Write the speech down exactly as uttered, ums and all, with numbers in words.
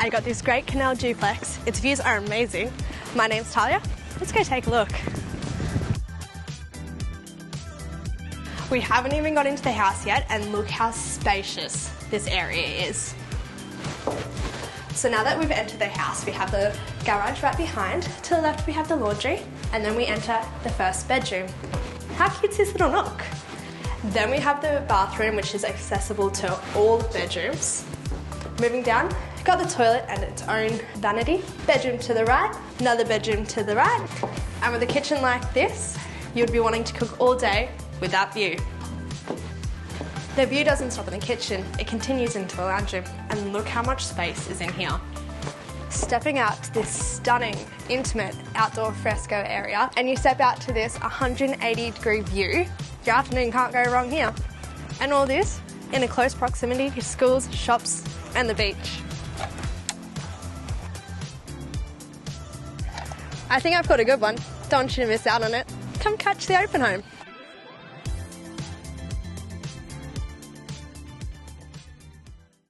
I got this great canal duplex. Its views are amazing. My name's Talia. Let's go take a look. We haven't even got into the house yet, and look how spacious this area is. So now that we've entered the house, we have the garage right behind. To the left we have the laundry, and then we enter the first bedroom. How cute's this little nook? Then we have the bathroom, which is accessible to all the bedrooms. Moving down, we've got the toilet and its own vanity. Bedroom to the right, another bedroom to the right. And with a kitchen like this, you'd be wanting to cook all day with that view. The view doesn't stop in the kitchen, it continues into the lounge room, and look how much space is in here. Stepping out to this stunning, intimate outdoor fresco area, and you step out to this one hundred eighty degree view, your afternoon can't go wrong here. And all this in a close proximity to schools, shops, and the beach. I think I've got a good one. Don't want you to miss out on it. Come catch the open home.